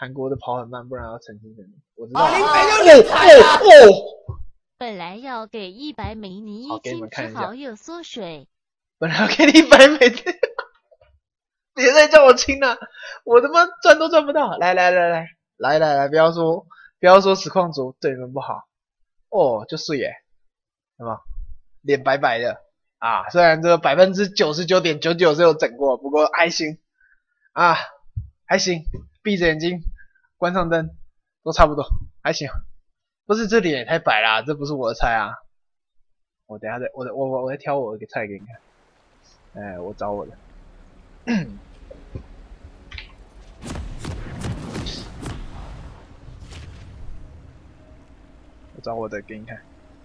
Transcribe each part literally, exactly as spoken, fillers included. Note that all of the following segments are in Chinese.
韩国的跑很慢，不然要澄清给你。我知道。 林北就厉害了。 哦。 本来要给一百美，你一听只好又缩水。 本来要给你一百美，别再叫我亲了，我他妈赚都赚不到。来来来来来来来，不要说不要说实况组对你们不好。哦，就睡耶，是吧？脸白白的啊，虽然这个百分之九十九点九九是有整过，不过还行啊，还行。闭着眼睛，关上灯，都差不多，还行。不是这脸也太白啦，这不是我的菜啊。我等一下再，我我我我再挑我的菜给你看。哎，我找我的。我找我的给你看。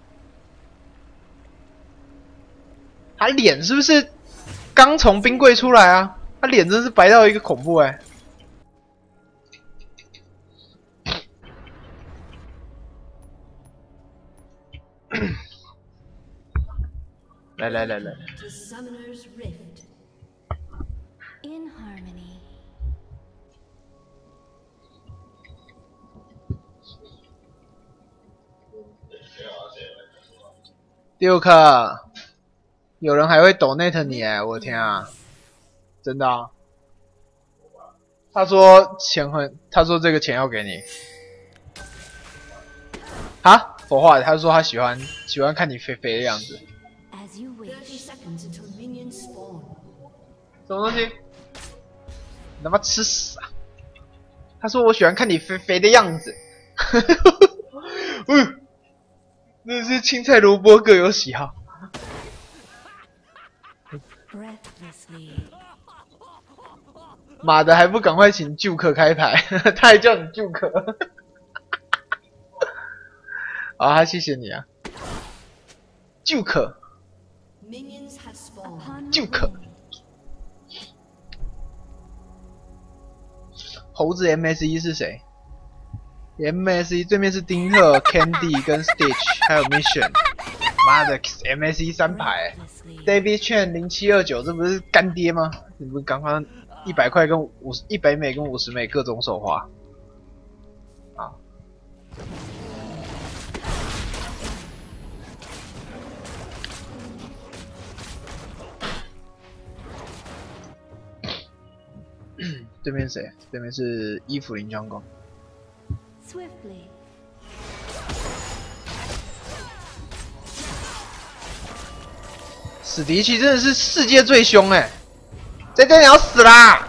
他脸是不是刚从冰柜出来啊？他脸真是白到一个恐怖哎、欸！来来来来。六克，有人还会donate你哎，我的天啊，真的啊！他说钱很，他说这个钱要给你。啊，佛话，他说他喜欢喜欢看你肥肥的样子。什么东西？你他妈吃屎啊！他说我喜欢看你肥肥的样子。嗯，那是青菜萝卜各有喜好。妈的，还不赶快请旧客开牌？他还叫你旧客。啊，谢谢你啊，旧客，旧客。猴子 M S 一 是谁 ？M S 一 对面是丁特、Candy 跟 Stitch， 还有 Mission。妈的 ，M S 一 三排、欸、，David Chen 零七二九，这不是干爹吗？你不是刚刚一百块跟五十一百美跟五十美各种手花啊？对面谁？对面是伊芙琳将军。史迪奇真的是世界最凶哎、欸！这这你要死啦！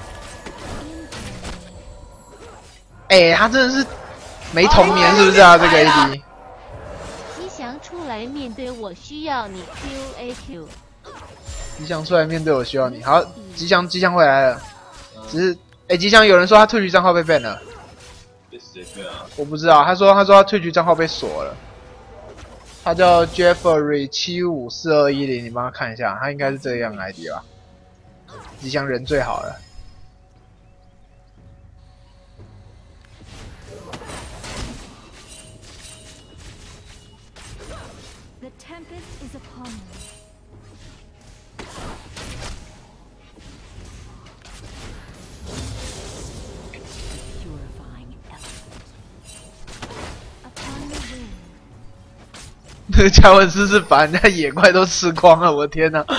哎、欸，他真的是没童年是不是啊？这个 A D。 吉祥出来面对我，需要你 Q A Q。 吉祥出来面对我，需要你。好，吉祥吉祥回来了。只是，哎、欸，吉祥有人说他退局账号被 ban 了。 被谁 ban 啊？ 我不知道，他说他说他退局账号被锁了。他叫 Jeffrey 七五四二一零，你帮他看一下，他应该是这样的 I D 吧？吉祥人最好了。 The tempest is upon me. Purifying element. Upon the wind. 那个嘉文斯是把人家野怪都吃光了，我的天哪！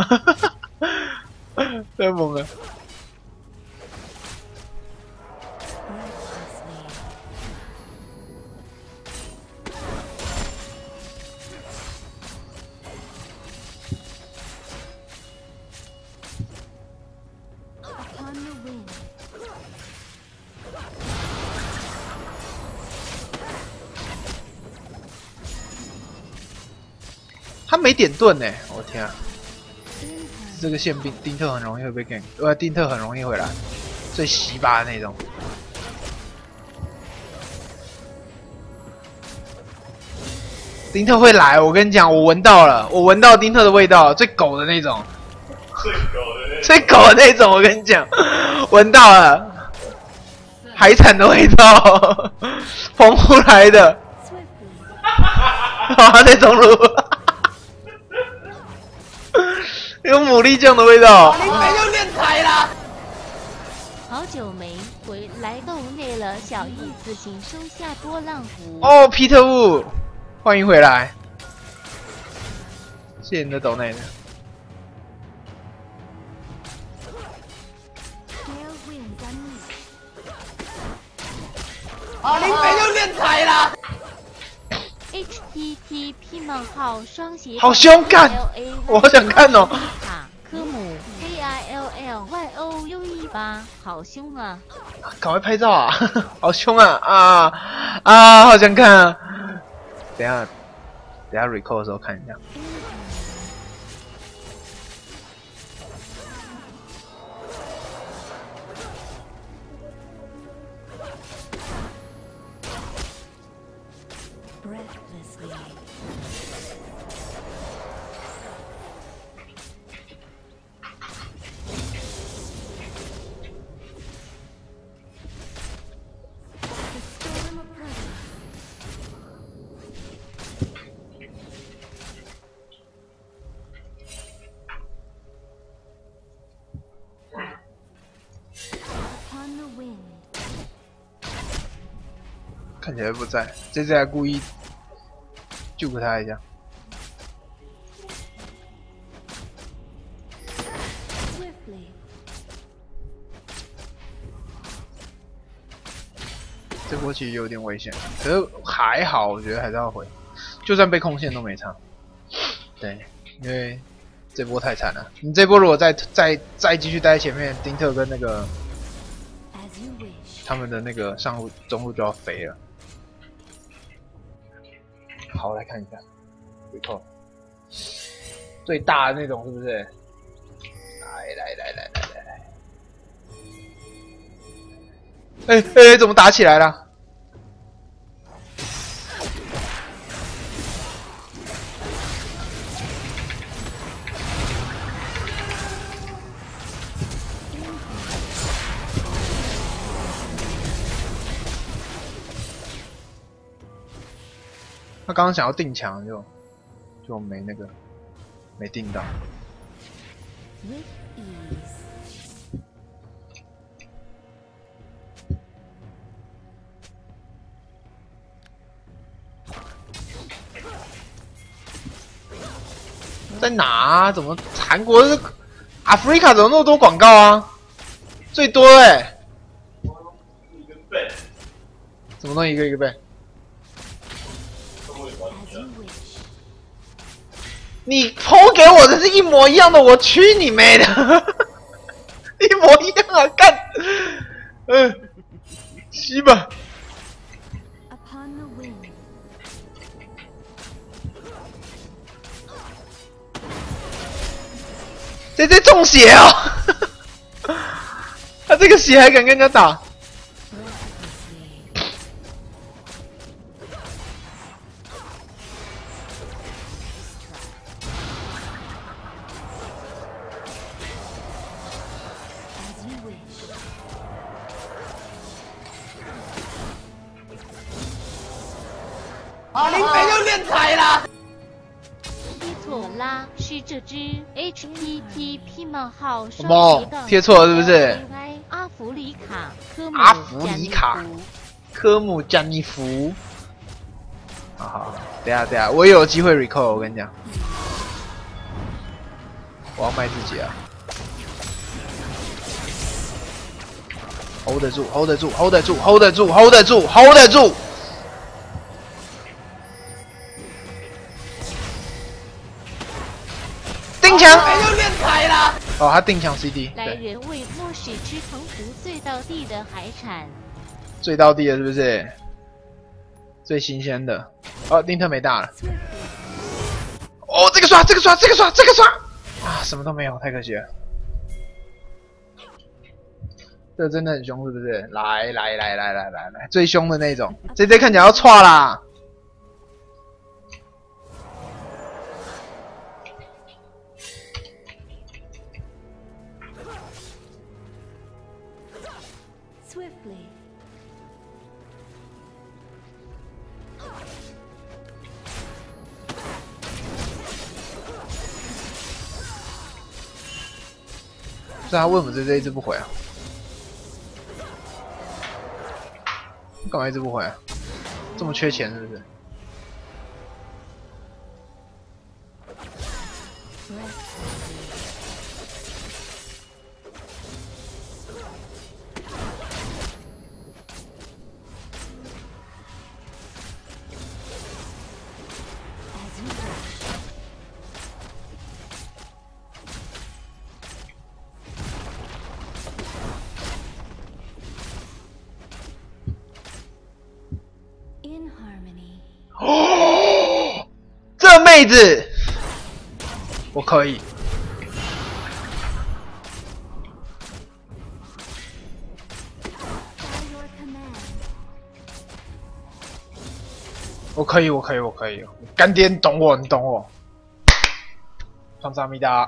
太猛了！他没点盾呢、欸，我天啊！这个宪兵丁特很容易会被 gank， 呃，丁特很容易回来，最稀巴的那种。丁特会来，我跟你讲，我闻到了，我闻到丁特的味道，最狗的那种， 最狗的那种， 最狗的那种，我跟你讲，闻到了，海产的味道，澎湖来的，啊，那种路。有牡蛎酱的味道。 林北又练台啦！ 好久没回来来斗内了，小意思，请收下波浪符。 哦，皮特沃，欢迎回来，谢谢你的斗内的。 啊，林北又练财啦 H T T P 冒号双斜好凶干我好想看哦。 卡科姆 K I L L Y O U E 八，好凶啊！ 赶快拍照啊！好凶啊啊啊！好想看啊！等一下，等一下 recall 的时候看一下。 看起来不在，这次还故意救他一下。这波其实有点危险，可是还好，我觉得还是要回，就算被控线都没差。对，因为这波太惨了。你这波如果再再再继续待在前面，丁特跟那个他们的那个上路中路就要飞了。 好，来看一下 recall 最大的那种是不是？来来来来来来来！哎哎、欸，怎么打起来了？他刚刚想要定墙就就没那个没定到。在哪啊？怎么韩国是 Africa 怎么那么多广告啊？最多哎、欸！怎么弄一个一个背？ 你抛给我的是一模一样的，我去你妹的！一模一样啊，干！嗯，西吧。这这中血啊！他这个血还敢跟人家打？ 啊！林北又练财啦！ 贴错啦，是这只 H T T P 冒号什么贴错了是不是？ 阿弗里卡科姆阿弗里卡科姆加尼福。好好，等下等下，我有机会 recall， 我跟你讲，我要卖自己啊 ！hold 得住 ，hold 得住 ，hold 得住 ，hold 得住 ，hold 得住 ，hold 得住。 定墙，又练财啦！哦，他定墙 C D。 来人为末世之澎湖最道地的海产， 最道地的是不是？最新鲜的。哦，丁特没大了。哦，这个刷，这个刷，这个刷，这个刷啊，什么都没有，太可惜了。这真的很凶，是不是？来来来来来来来，最凶的那种。这这看起来要错啦。 Swiftly. 是他为什么这这一直不回啊？ 干嘛一直不回啊？这么缺钱是不是？ In harmony. 哦，这妹子，我可以。 By your command. 我可以，我可以，我可以。干爹，你懂我，你懂我。康萨米达。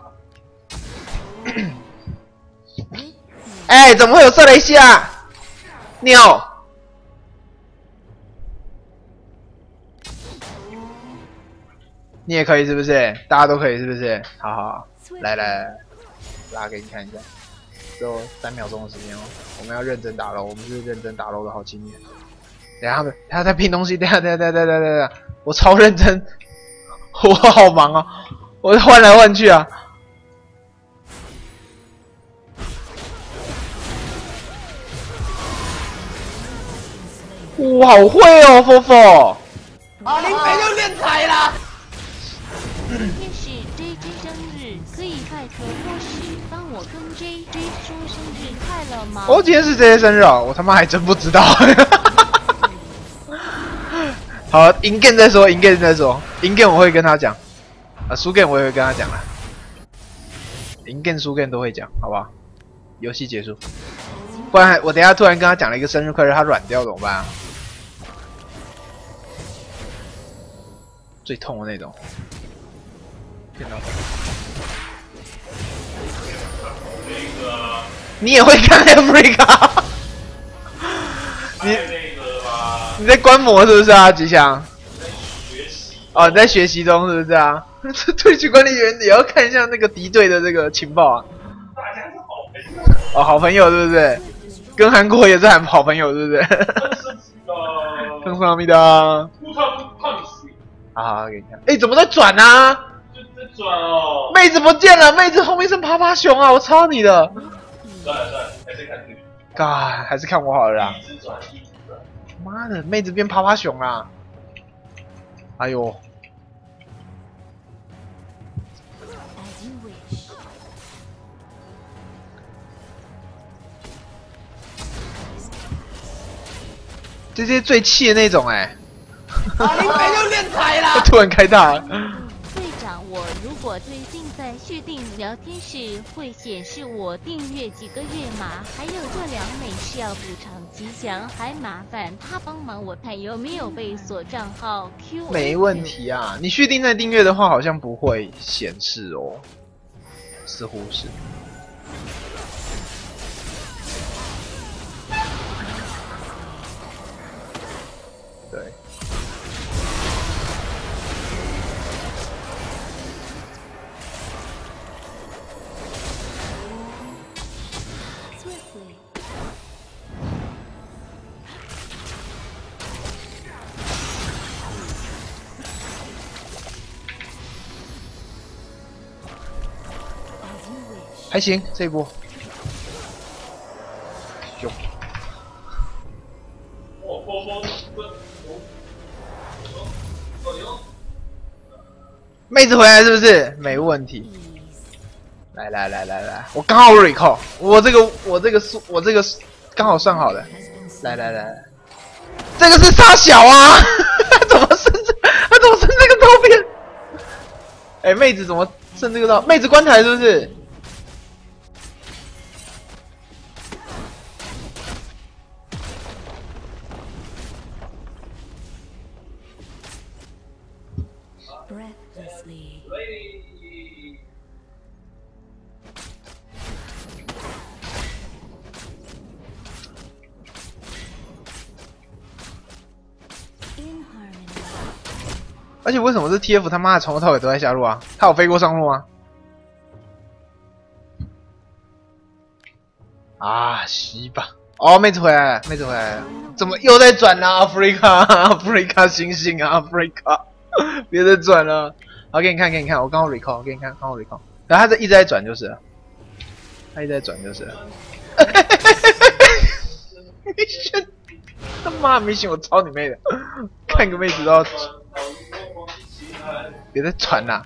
哎、欸，怎么会有瑟雷西亚？鸟。你也可以是不是？大家都可以是不是？好好好，来来来，拉给你看一下。只有三秒钟的时间哦，我们要认真打喽，我们是认真打喽的好青年。等下他们，他在拼东西，等下等下等下等下等下，我超认真，我好忙啊，我换来换去啊。哇，好会哦，佛佛。啊，林北又练财啦。 今天是 J J 生日，可以拜托或许帮我跟 J J 说生日快乐吗？ 哦，今天是 J J 生日啊，我他妈还真不知道。好，赢 game 再说，赢 game 再说，赢 game 我会跟他讲，啊，输 game 我也会跟他讲啦。赢 game 输 game 都会讲，好不好？游戏结束，不然我等一下突然跟他讲了一个生日快乐，他软掉怎么办啊？最痛的那种。骗到他。你也会看 Africa？ 你你在观摩是不是啊，吉祥？哦，你在学习中是不是啊？退区管理员也要看一下那个敌对的这个情报啊。哦，好朋友是不是？跟韩国也是很好朋友是不是？跟上面的。好好给你看。哎，怎么在转啊？ 在转哦。 妹子不见了，妹子后面是趴趴熊啊！我操你的！ 算了算了，还是看这个。 God， 还是看我好了啦。 一直转，一直转。 妈的，妹子变趴趴熊啦！哎呦。 As you wish. 这些最气的那种哎、欸。啊，林北又练财啦！突然开大了。 队长，我如果最近在续订聊天室会显示我订阅几个月码，还有这两美是要补偿吉祥，还麻烦他帮忙我看有没有被锁账号 Q。 没问题啊，你续订再订阅的话，好像不会显示哦，似乎是。 对， Swiftly. 还行，这一波。凶。 哦哦哦！ 妹子回来是不是？没问题。来来来来来，我刚好 recall， 我这个我这个数我这个刚好算好的。来来来来，这个是傻小啊！怎么生这？他怎么生这个照片？哎、欸，妹子怎么生这个照？妹子关台是不是？ Breathlessly. In harmony. 而且为什么这 T F 他妈的从头到尾都在下路啊？他有飞过上路吗？啊，西吧。 哦，妹子回来了，妹子回来了，怎么又在转呢、啊、？Africa，Africa 星星啊 ，Africa， 别再转了。好，给你看，给你看，我刚刚 recall， 给你看，刚刚 recall， 然后他在一直在转就是了，他一直在转就是了。mission， 他妈 mission， 我操你妹的！看个妹子都要，别再传啦！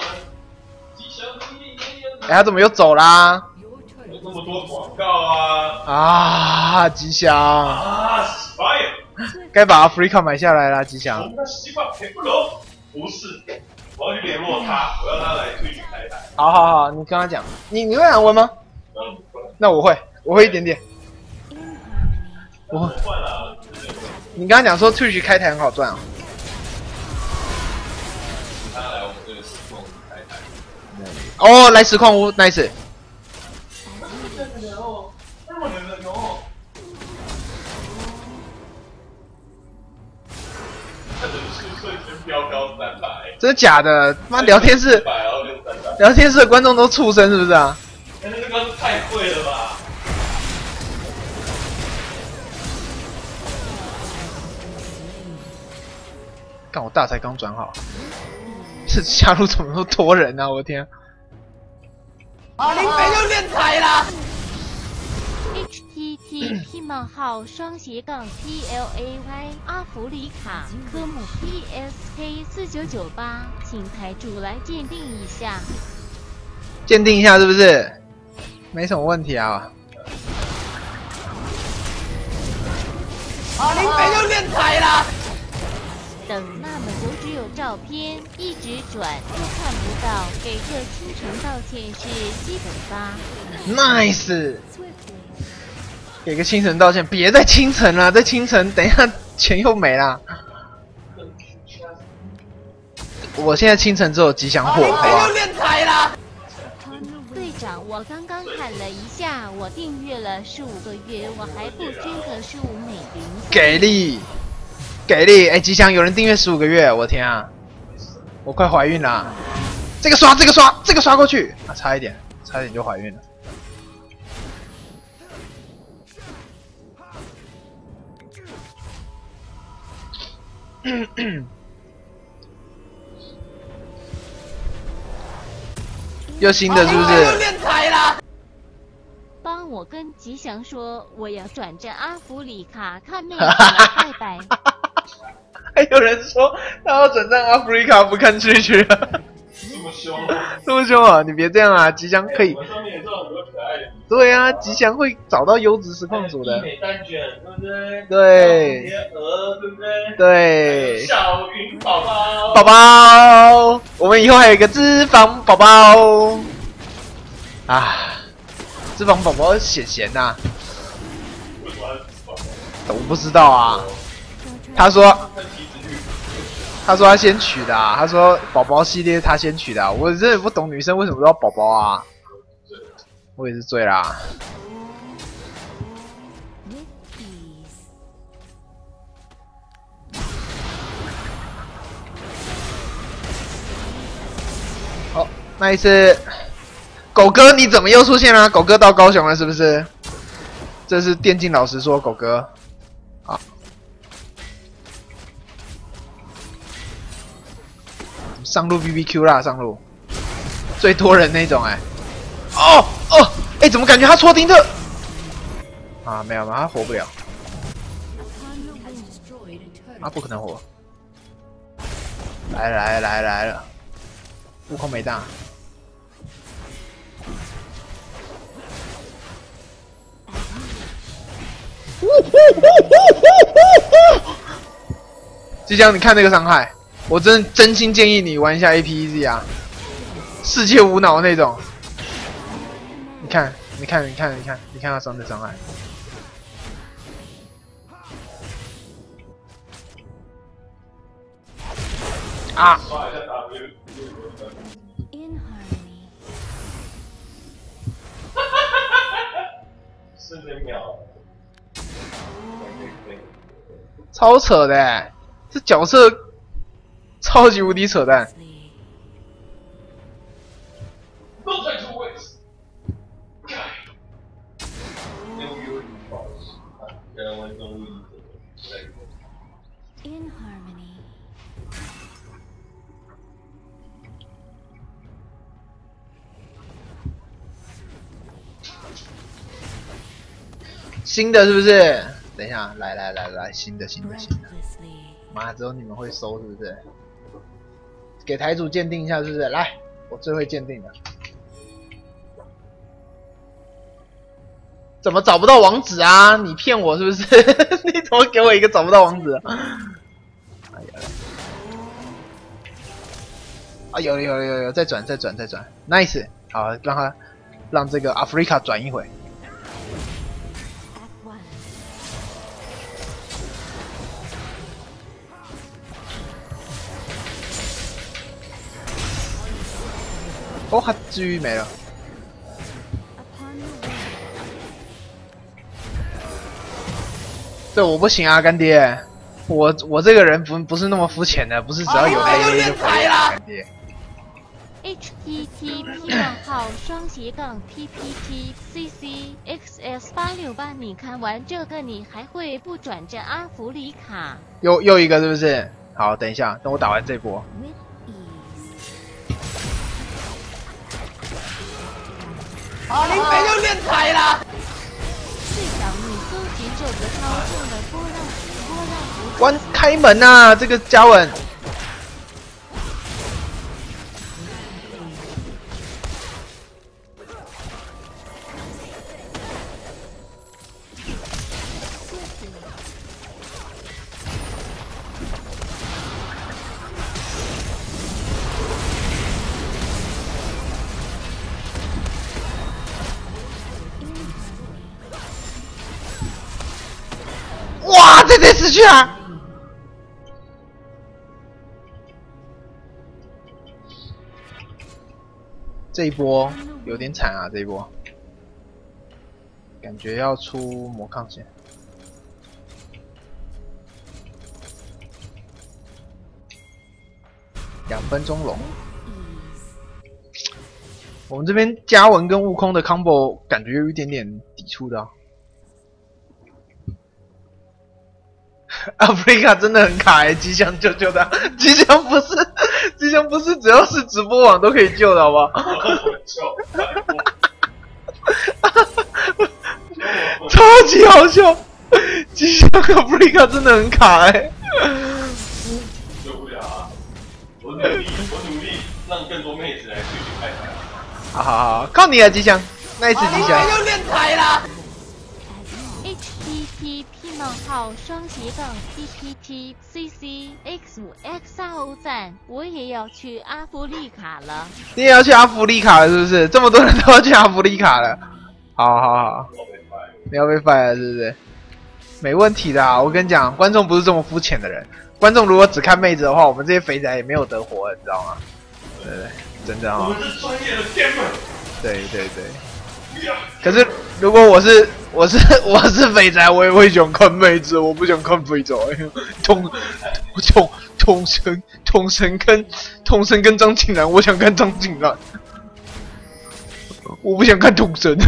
哎、欸，他怎么又走啦？ 有这么多广告啊！ 啊，吉祥！ 啊 ，Spire， 该把 Africa 买下来啦，吉祥。 我们的习惯陪不拢，不是，我要去联络他，我要他来推举开台。 好好好，你跟他讲，你你会韩文吗？ 嗯， 那我会，我会一点点。我会。 换了， 你刚刚讲说 Twitch 开台很好赚啊。 他来我们这个实况开台。 哦，来实况屋 ，nice。 标高三百， 真的假的？妈，聊天室，聊天室的观众都畜生是不是啊？ 哎，那个太贵了吧！ 干，我大才刚转好，这下路怎么都多人啊？我的天！啊，林北又练财啦！ H T T P 冒号双斜杠 P L A Y 阿弗里卡科目 P S K 四九九八，请台主来鉴定一下。 鉴定一下是不是？没什么问题啊。啊，林北又练财啦！ 等那么久只有照片，一直转又看不到，给个清晨道歉是基本吧。 Nice。给个清晨道歉，别再清晨了，再清晨，等一下钱又没啦。我现在清晨只有吉祥货，好吧？又练财啦！ 队长，我刚刚看了一下，我订阅了十五个月，我还不捐个十五美元。 给力，给力！哎，吉祥，有人订阅十五个月，我天啊！我快怀孕了，这个刷，这个刷，这个刷过去啊，差一点，差一点就怀孕了。又新的是不是？又练财啦！ 帮我跟吉祥说，我要转战阿弗里卡看妹子来拜拜。 还有人说他要转战阿弗里卡不看去去了。 这么凶啊！ 这么凶啊！你别这样啊！吉祥可以。 我上面也知道很多可爱的。 对啊，吉祥会找到优质实况组的。 美蛋卷，对不对？ 对。 鹅，对不对？ 对。 小云宝宝。 宝宝，我们以后还有一个脂肪宝宝。啊，脂肪宝宝显贤呐。 为什么是脂肪宝宝？我不知道啊。他说。他说他先取的、啊，他说宝宝系列他先取的、啊，我真的不懂女生为什么都要宝宝啊，我也是醉啦。好，那一次，狗哥你怎么又出现了？狗哥到高雄了是不是？这是电竞老师说，狗哥。好。上路 B B Q 啦，上路最多人那种哎、欸，哦哦，哎、欸，怎么感觉他戳丁特？啊，没有没有，他活不了，他不可能活。来了来了来了来了，悟空没大。即将你看那个伤害。我真真心建议你玩一下 A P E Z 啊，世界无脑那种。你看，你看，你看，你看，你看他伤的伤害。啊！ 四十秒。 超扯的、欸，这角色。超级无敌扯淡！ In harmony. 新的是不是？等一下，来来来来，新的新的新的。 Recklessly. 妈，只有你们会收是不是？给台主鉴定一下是不是？来，我最会鉴定了。怎么找不到网址啊？你骗我是不是？你怎么给我一个找不到网址？哎呀！啊，有有有有，再转再转再转 ，nice， 好，让他让这个 Africa 转一回。 Act one. 哦，他治愈没了。 Upon the wind. 这我不行啊，干爹，我我这个人不不是那么肤浅的，不是只要有雷雷就可以了，干爹。 H T T P 杠号双斜杠 P P T C C X S 八六八，你看完这个你还会不转战阿弗里卡？ 又又一个是不是？好，等一下，等我打完这波。 With ease. 啊，林北又练台了。 最小你搜寻这个操纵的波浪波浪符。 关开门呐、啊，这个嘉文。 哇，这得死去啊！这一波有点惨啊，这一波感觉要出魔抗线。两分钟龙，我们这边嘉文跟悟空的 combo 感觉有一点点抵触的、啊。 Africa 真的很卡哎、欸，吉祥救救他！吉祥不是，吉祥不是只要是直播网都可以救的，好不好？超级好笑！吉祥 Africa 真的很卡哎、欸。 受不了啊！我努力，我努力让更多妹子来继续开台。 好好好，靠你了，吉祥！那一次吉祥又练台啦！ H T T P 冒号双斜杠 P P T C C X 五 X R O 赞，我也要去阿弗利卡了。 你也要去阿弗利卡了是不是？这么多人都要去阿弗利卡了。好好好，你要被 fire 了是不是？没问题的啊！我跟你讲，观众不是这么肤浅的人。观众如果只看妹子的话，我们这些肥宅也没有得活，你知道吗？对对，真的啊、 我们是专业的天们。 对对对。可是如果我是我是我是肥宅，我也会想看妹子，我不想看肥宅。通通通神通神跟通神跟张景然，我想看张景然，我不想看通神。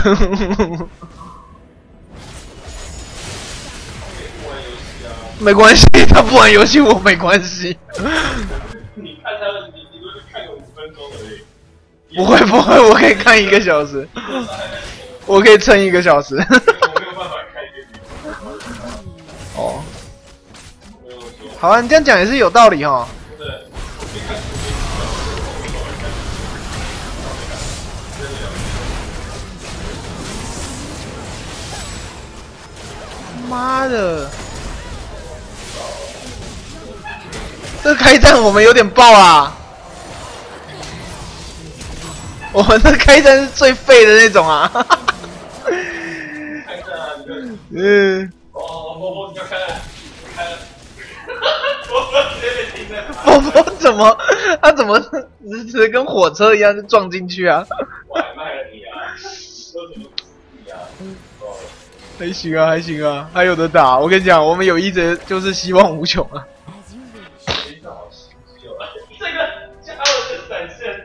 没关系，他不玩游戏我没关系。 你看他的，你你都是看个五分钟而已。 不会不会，我可以看一个小时，我可以撑一个小时。 我没有办法看一个哦，好啊，你这样讲也是有道理哈。妈的！这开战我们有点爆啊！我们的开战是最废的那种啊！ 开战啊！你看， 嗯， 哦，波波，你要开了，开了，波波直接被停了。 波波怎么？他怎么直直跟火车一样就撞进去啊？ 我还卖了你啊！说什么你啊？哦， 还行啊，还行啊，还有的打。我跟你讲，我们有一则就是希望无穷啊。 As you wish. 非常好心机哦！这个加了的闪现。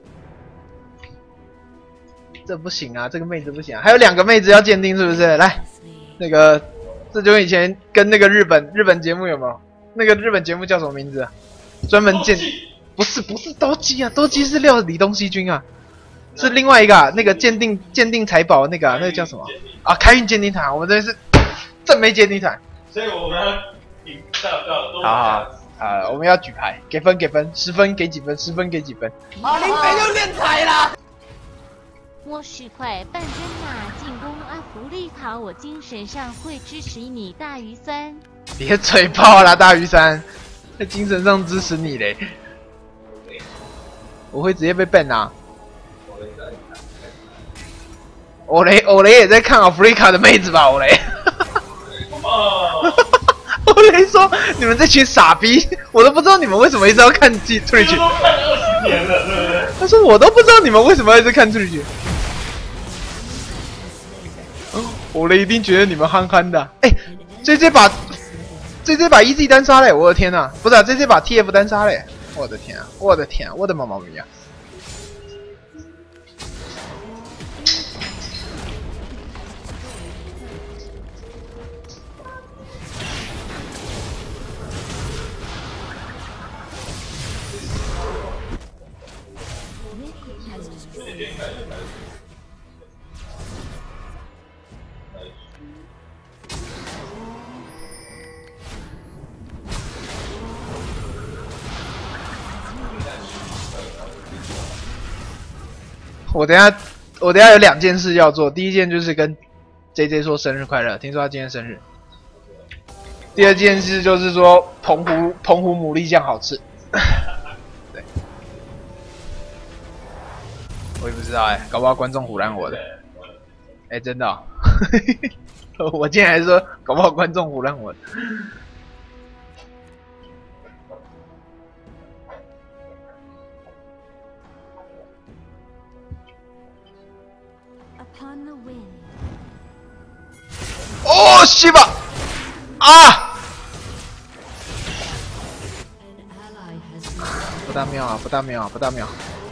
这不行啊，这个妹子不行啊，还有两个妹子要鉴定是不是？来， 那个，这就以前跟那个日本日本节目有没有？那个日本节目叫什么名字啊？专门鉴，不是不是兜基啊，兜基是料理东西军啊，是另外一个啊，那个鉴定鉴定财宝那个、啊，那个叫什么啊？开运鉴定团，我们这是正妹鉴定团。 所以我们要赢到到都。 好好啊，我们要举牌，给分给分，十分给几分？十分给几分？ 啊，林北又练财啦！ 我十块半真呐，进攻阿弗利卡，我精神上会支持你，大鱼三。 别嘴炮啦，大鱼三，在精神上支持你嘞，我会直接被 ban 啊！欧雷欧雷也在看阿弗利卡的妹子吧？欧雷，欧雷说：“你们这群傻逼，我都不知道你们为什么一直要看 Twitch。” 都看二十年了，对不对？ 他说：“我都不知道你们为什么要一直看 Twitch。”欧雷一定觉得你们憨憨的。哎、欸，这这把。这这把 E Z 单杀嘞！我的天呐，不是、啊，这这把 T F 单杀嘞！我的天啊，我的天啊，我的妈妈咪呀！我等一下，我等一下有两件事要做。第一件就是跟 J J 说生日快乐，听说他今天生日。第二件事就是说澎湖澎湖牡蛎酱好吃。对，我也不知道哎、欸，搞不好观众唬烂我的。哎、欸，真的、哦，我今天还说搞不好观众唬烂我的。哦，西吧！啊！不大妙啊！不大妙啊！不大妙！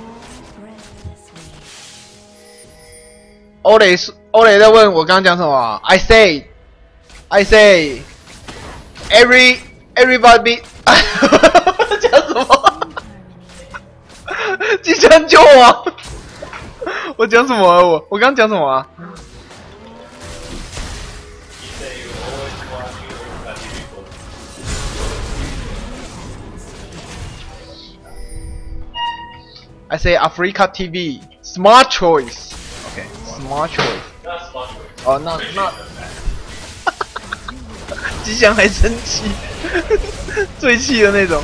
欧雷是欧雷在问我刚刚讲什么 ？I say, I say, every everybody 讲什么？即将救我！我讲什么啊？我我刚刚讲什么啊？ I say Africa T V, smart choice. Okay, smart choice. 哦，那那，吉祥还生气，最气的那种。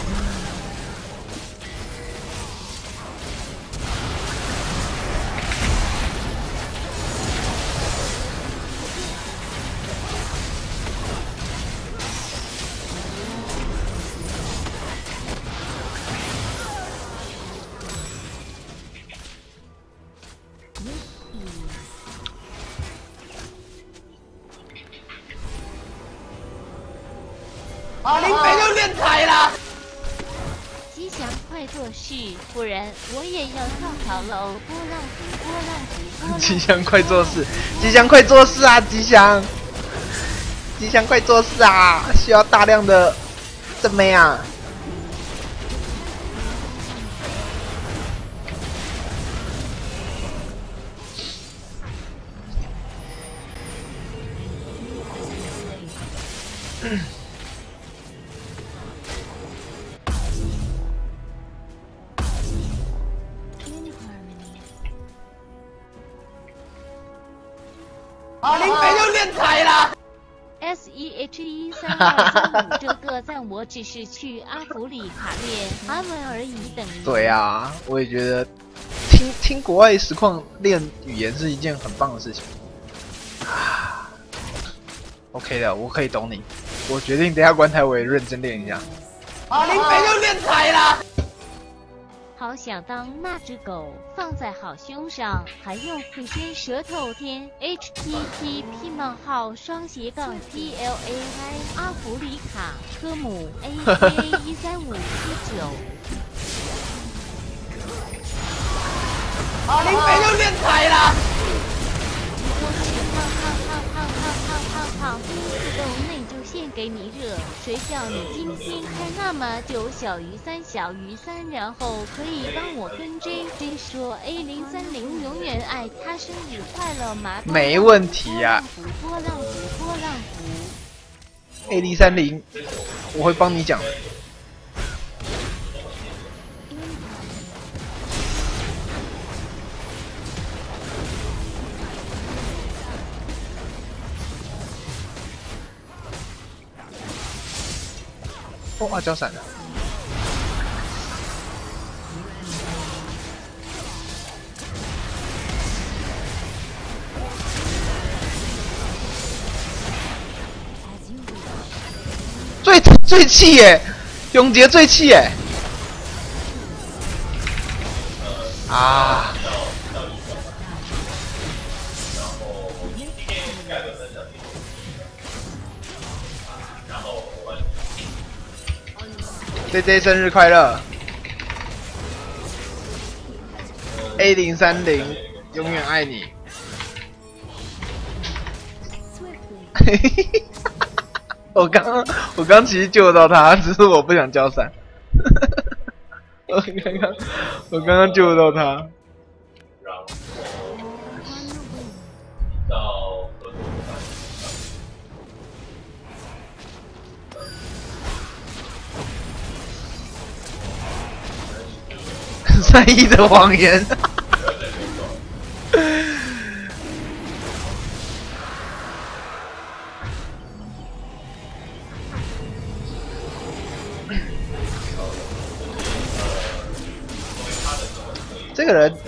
啊，林北又练财啦！ 吉祥快做事，不然我也要跳槽喽！波浪鼓，波浪鼓，波浪鼓。 吉祥快做事，吉祥快做事啊！吉祥，吉祥快做事啊！需要大量的正妹啊！ 啊，林北又练财啦 ！S E H E 三二三五这个赞，我只是去阿弗里卡练韩文而已，等于。 对啊，我也觉得听听国外实况练语言是一件很棒的事情。啊 ，OK 的，我可以懂你。我决定等一下关台我也认真练一下。 啊，林北又练财啦！ 好想当那只狗，放在好胸上，还用会伸舌头天 H T T P 冒号双斜杠 P L A I 阿弗里卡科姆 A K A 一三五七九。 啊，林北又练财啦！ 我是胖胖胖胖胖胖胖胖好，第一次斗内就献给你热，谁叫你今天开那么久小于三小于三，然后可以帮我跟 J J 说 A 零三零永远爱他，生日快乐嘛！ 没问题呀、啊。 波浪符，波浪符 A 零三零，我会帮你讲。哦，阿胶闪了。最最气耶，永杰最气耶！啊！J J 生日快乐 ！A 零三零永远爱你。我刚我刚其实救到他，只是我不想交闪。我刚刚我刚刚救到他。善意的谎言。这个人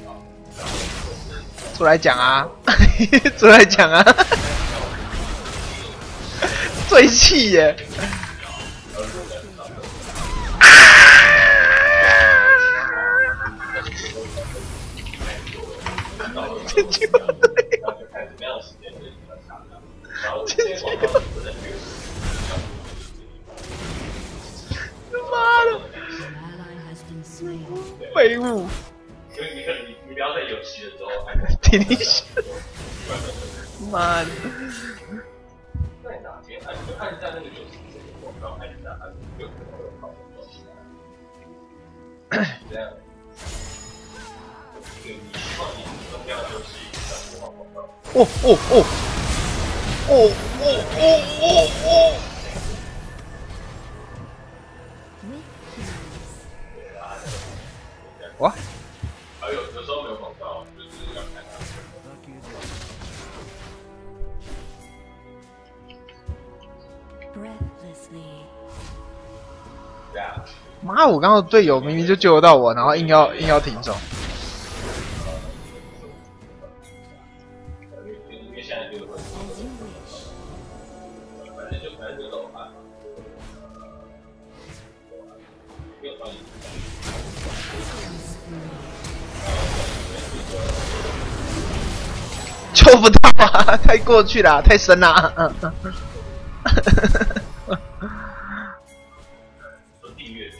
出来讲啊，出来讲啊，最气耶！这就对，这就妈的，废物！ 你你你你不要在游戏的时候停一下，妈的！ 在哪边按就按下那个游戏这个广告，按下按就可能有好的这样。你希望你怎么样游戏来播放广告？ 哦哦哦哦哦哦哦哦！哇！ 还有有时候没有广告，就是要看它。对啊。 妈！我刚刚队友明明就救得到我，然后硬要硬要停手。 因为现在就会，反正就反正就都看。没有关系。 救不到啊！太过去了，太深了。嗯嗯。 订阅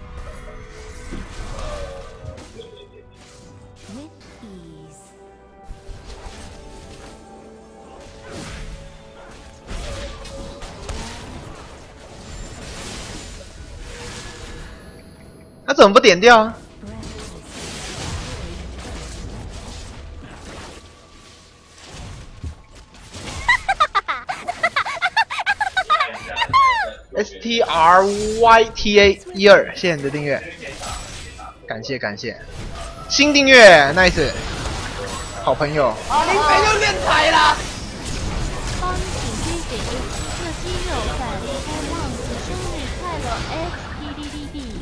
他怎么不点掉啊？S T R Y T A 一二，谢谢你的订阅，感谢感谢，新订阅 ，nice， 好朋友。 啊，林北又练台了。 帮请推给 H 个肌肉感，开忘记生日快乐 X D D D D。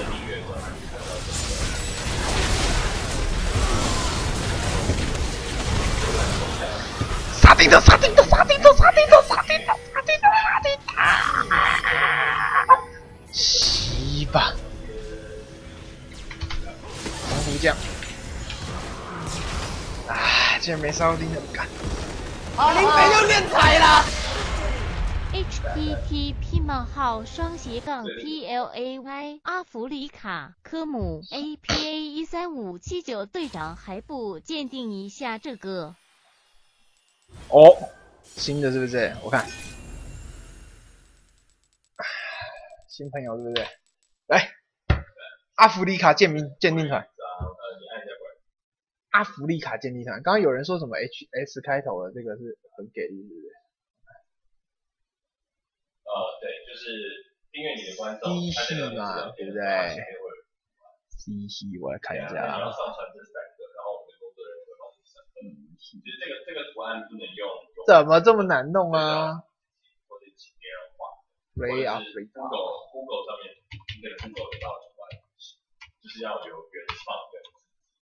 杀丁的杀丁的杀丁的杀丁的杀丁的杀丁的杀丁的。洗吧，红胡酱。唉，竟然没杀到丁的干。 啊，林北又练台了。 H T T P 冒号双斜杠 P L A Y 阿弗里卡科姆 A P A 一三五七九队长还不鉴定一下这个？ 哦， 新的是不是？我看，新朋友对不对？来，阿弗利卡鉴定鉴定团。阿弗利卡鉴定团，刚刚有人说什么 H S 开头的，这个是很给力，对不对？ 呃，对，就是订阅你的观众， D 系嘛，对不对 ？D 系我来看一下。 你要上传这三个，然后我们的工作人员会帮你审核。就是这个这个图案不能用。 怎么这么难弄啊？ 或者请别人画。 Play Africa。 Google Google 上面，那个 Google 得到的图案，就是要有原创的。